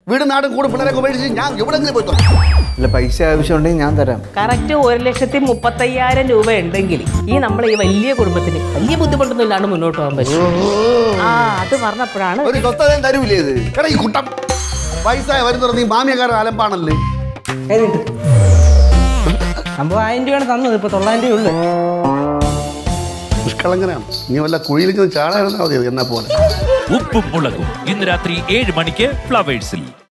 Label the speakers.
Speaker 1: വീട് നാടും കൂടെ പിള്ളേരൊക്കെ ഉപേക്ഷിച്ച് ഞാൻ എവിടെങ്കിലും പോയിട്ടോ.
Speaker 2: അല്ല പൈസ ആവശ്യമുണ്ടെങ്കിൽ ഞാൻ തരാം.
Speaker 3: കറക്റ്റ് 1,35,000 രൂപ ഉണ്ടെങ്കിൽ ഈ നമ്മളെ ഈ വലിയ കുടുംബത്തിന് വലിയ ബുദ്ധിമുട്ടൊന്നും ഇല്ലാണ്ട് മുന്നോട്ട് പോകാൻ പറ്റും. അത് പറഞ്ഞപ്പോഴാണ്
Speaker 1: ഒരു സ്വസ്ഥതയും തരൂലേ ഇത്. എടാ ഈ കുട്ടം പൈസ വരുന്ന നീ മാമിയക്കാരൻ അലമ്പാണല്ലേ.
Speaker 4: സംഭവം 1000 രൂപയാണ് തന്നത്. ഇപ്പൊ 900 ഉള്ളു.
Speaker 1: നിഷ്കളങ്കനാണ്. നീ വല്ല കുഴിയിലേക്ക് ചാടാൻ മതി എന്നാ പോലെ.
Speaker 5: ഉപ്പും മുളകും ഇന്ന് രാത്രി 7 മണിക്ക് ഫ്ലവേഴ്സിൽ.